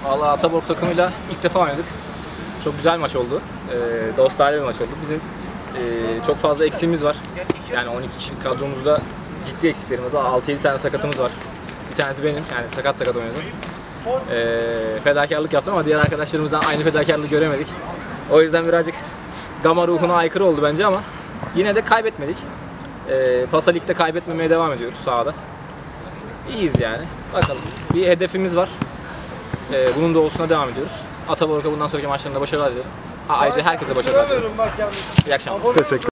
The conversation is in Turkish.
Valla Ataborg takımıyla ilk defa oynadık. Çok güzel maç oldu. Dostane bir maç oldu. Bizim çok fazla eksiğimiz var. Yani 12 kişilik kadromuzda ciddi eksiklerimiz var. 6-7 tane sakatımız var. Bir tanesi benim. Yani sakat oynadım. Fedakarlık yaptım ama diğer arkadaşlarımızdan aynı fedakarlığı göremedik. O yüzden birazcık Gama ruhuna aykırı oldu bence ama yine de kaybetmedik. Pasa Lig'de kaybetmemeye devam ediyoruz sahada. İyiyiz yani. Bakalım. Bir hedefimiz var. Bunun doğrultusunda devam ediyoruz. Ataborg'a bundan sonraki maçlarında başarılar diliyorum. Ayrıca herkese başarılar diliyorum. İyi akşamlar. Teşekkür